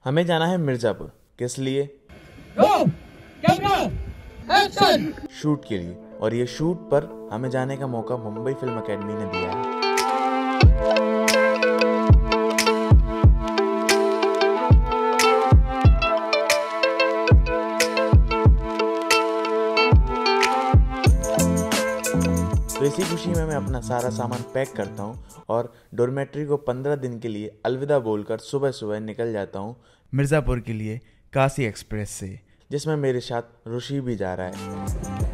हमें जाना है मिर्जापुर। किस लिए? शूट के लिए। और ये शूट पर हमें जाने का मौका मुंबई फिल्म एकेडमी ने दिया है। तो इसी खुशी में मैं अपना सारा सामान पैक करता हूँ और डॉर्मेट्री को 15 दिन के लिए अलविदा बोलकर सुबह सुबह निकल जाता हूँ मिर्ज़ापुर के लिए काशी एक्सप्रेस से, जिसमें मेरे साथ ऋषि भी जा रहा है।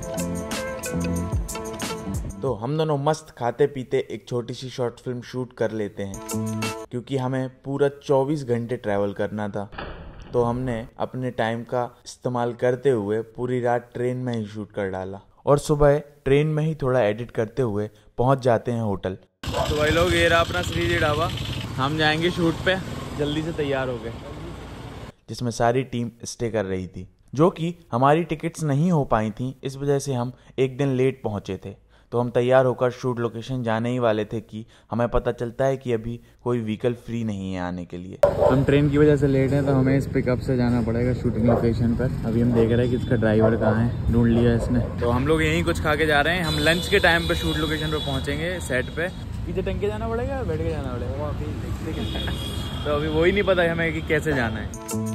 तो हम दोनों मस्त खाते पीते एक छोटी सी शॉर्ट फिल्म शूट कर लेते हैं, क्योंकि हमें पूरा 24 घंटे ट्रैवल करना था। तो हमने अपने टाइम का इस्तेमाल करते हुए पूरी रात ट्रेन में ही शूट कर डाला और सुबह ट्रेन में ही थोड़ा एडिट करते हुए पहुंच जाते हैं होटल। तो भाई लोग, ये रहा अपना श्रीजी ढाबा। हम जाएंगे शूट पे, जल्दी से तैयार हो गए। जिसमें सारी टीम स्टे कर रही थी, जो कि हमारी टिकट्स नहीं हो पाई थी, इस वजह से हम एक दिन लेट पहुंचे थे। तो हम तैयार होकर शूट लोकेशन जाने ही वाले थे कि हमें पता चलता है कि अभी कोई व्हीकल फ्री नहीं है आने के लिए। हम ट्रेन की वजह से लेट हैं, तो हमें इस पिकअप से जाना पड़ेगा शूटिंग लोकेशन पर। अभी हम देख रहे हैं कि इसका ड्राइवर कहाँ है, ढूंढ लिया इसने। तो हम लोग यहीं कुछ खा के जा रहे हैं। हम लंच के टाइम पर शूट लोकेशन पर पहुँचेंगे, सेट पे। पीछे टंग के जाना पड़ेगा, बैठ के जाना पड़ेगा। तो अभी वही नहीं पता हमें कि कैसे जाना है।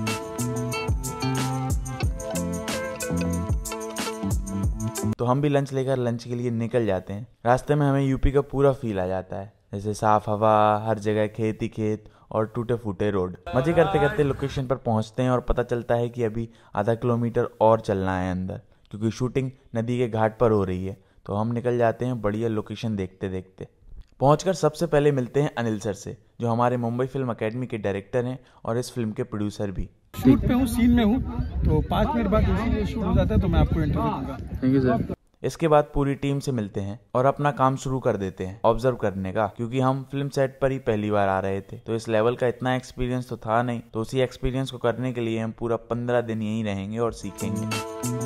तो हम भी लंच लेकर लंच के लिए निकल जाते हैं। रास्ते में हमें यूपी का पूरा फील आ जाता है, जैसे साफ हवा, हर जगह खेत ही खेत और टूटे फूटे रोड। मजे करते करते लोकेशन पर पहुंचते हैं और पता चलता है कि अभी आधा किलोमीटर और चलना है अंदर, क्योंकि शूटिंग नदी के घाट पर हो रही है। तो हम निकल जाते हैं बढ़िया लोकेशन देखते देखते। पहुंचकर सबसे पहले मिलते हैं अनिल सर से, जो हमारे मुंबई फिल्म एकेडमी के डायरेक्टर हैं और इस फिल्म के प्रोड्यूसर भी। शूट पे हूँ, सीन में हूँ, तो 5 मिनट बाद ये शूट हो जाता है तो मैं आपको इंटरव्यू दूंगा। Thank you sir. इसके बाद पूरी टीम से मिलते हैं और अपना काम शुरू कर देते हैं ऑब्जर्व करने का, क्योंकि हम फिल्म सेट पर ही पहली बार आ रहे थे। तो इस लेवल का इतना एक्सपीरियंस तो था नहीं। तो उसी एक्सपीरियंस को करने के लिए हम पूरा 15 दिन यहीं रहेंगे और सीखेंगे।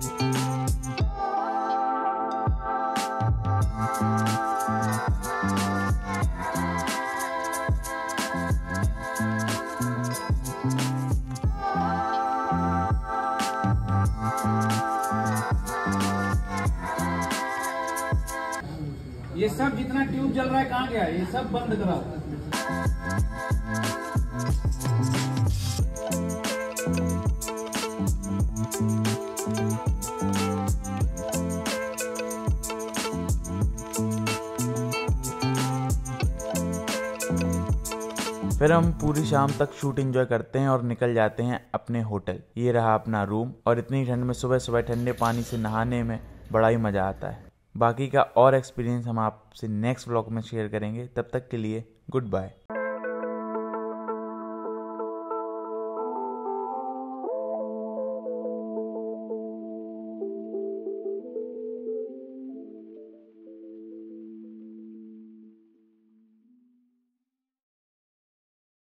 ये सब जितना ट्यूब जल रहा है कहाँ गया? ये सब बंद करा। फिर हम पूरी शाम तक शूट एंजॉय करते हैं और निकल जाते हैं अपने होटल। ये रहा अपना रूम, और इतनी ठंड में सुबह सुबह ठंडे पानी से नहाने में बड़ा ही मज़ा आता है। बाकी का और एक्सपीरियंस हम आपसे नेक्स्ट व्लॉग में शेयर करेंगे। तब तक के लिए गुड बाय।